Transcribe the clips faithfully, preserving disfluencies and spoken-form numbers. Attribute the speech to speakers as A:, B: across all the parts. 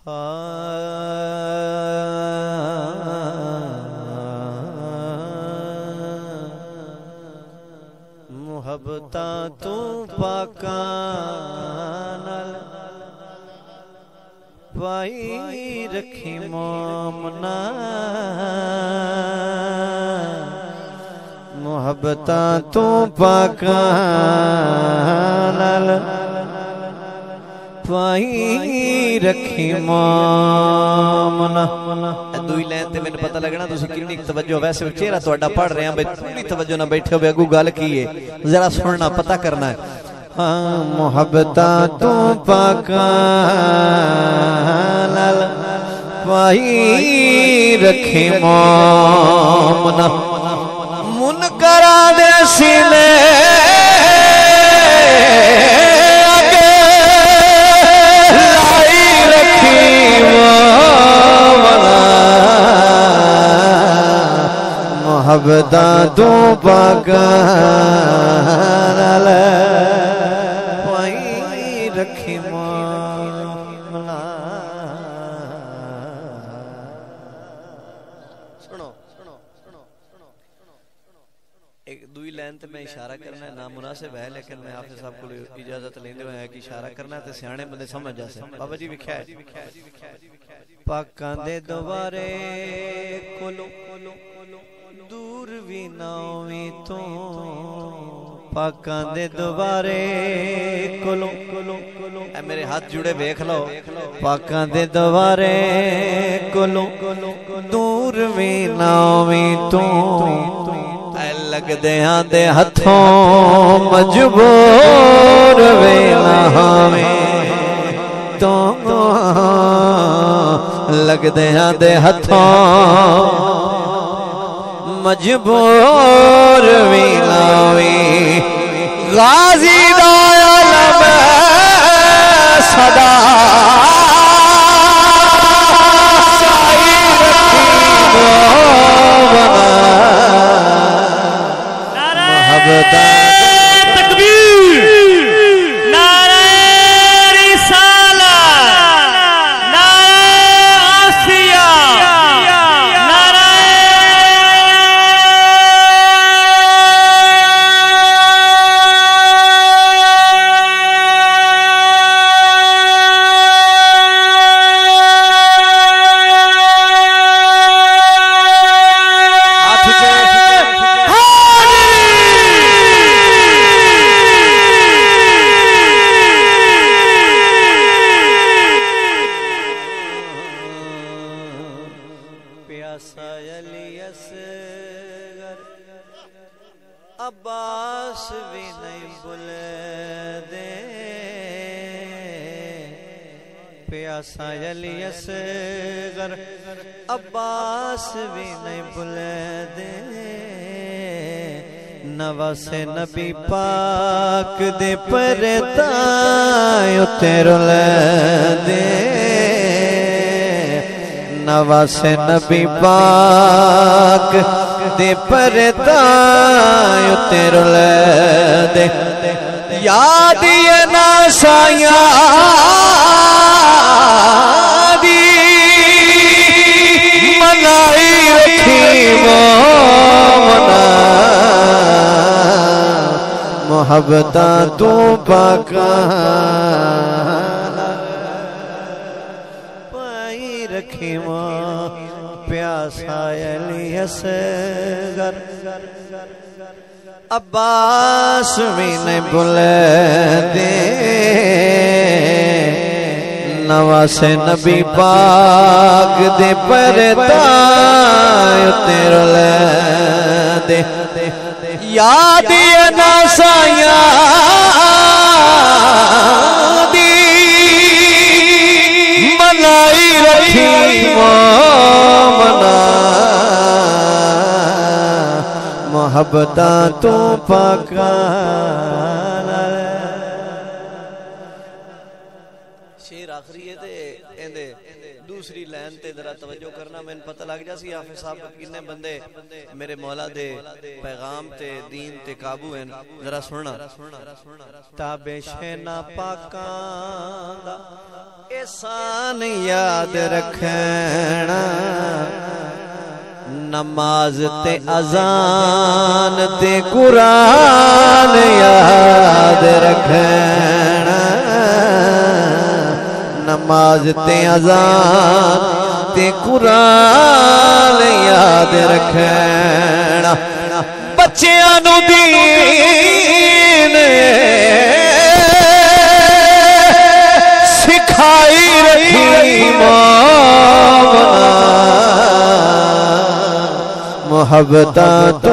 A: मुहब्बता तू पाका नाल पाई रखी मोमना, मुहब्बता तू पाका नाल पाई रखी मोमना। दुई लाइन ते मैंने पता लगना तुसी कितनी तवज्जो, वैसे चेहरा तुहाडा पढ़ रहे हैं पूरी तवज्जो ना बैठे हो, अगू गल की है जरा सुनना पता करना है। हाँ मुहब्बता तू पाका नाल पाई रखी मोमना, मुनकरा दे सीने मुहब्बता तू पाका नाल पाई रखी मोमना। सुनो सुनो सुनो सुनो एक दुई लाइन ते मैं इशारा करना है, ना मुनासिब है लेकिन मैं हाफिज साहब को इजाजत लेंदे होए है कि इशारा करना है ते सियाणे बंदे समझ जासे। बाबा जी विख्या है पाकां दे दवारे कोलो दूर भी ना होवी तो, पाकां दे दवारे कोलो ए मेरे हाथ जुड़े वेख लो, पाकां दे दवारे कोलो दूर भी ना होवी तो, ऐ लगदे आंदे हथों मजबूर वे ना होवे तो, लगदे आंदे हथों मजबूर भी लावी। गाजी दा आलम सदा मुहब्बता अब्बास भी नहीं बुले दे, प्यासा अली असगर अब्बास भी नहीं बुले दे, नवासे नबी पाक दे परतायो तेरो ले दे, नवासे नबी पाक दे परतायो तेरो ले दे, याद ये ना साया दी मनाई रखी मोमना, मुहब्बता तू पाका पाई रखी प्यासा अली असगर अब्बास भी नहीं बुले दे, नवासे नबी पाक दे परतायो तेरो ले दे, याद ना साया दी मनाई रखी मोमना, मुहब्बता तू पाका। शेर आखिरी है ते एंदे दूसरी लाइन ते जरा तवज्जो करना। मैंने पता लग जा सी हाफिज साहब कितने बंदे मेरे मौला दे पैगाम ते दीन ते काबू हैं। जरा सुनना ताबे शैना पाकां दा एहसान याद रखना, नमाज ते अजान ते कुरान याद रखना, नमाज ते अजान ते कुरान याद रखना, बच्चियां नू दीन सिखाई रखी मौला, मोहब्बत तू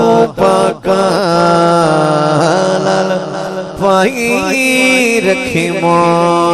A: पाकां नाल पाई रखी मौला।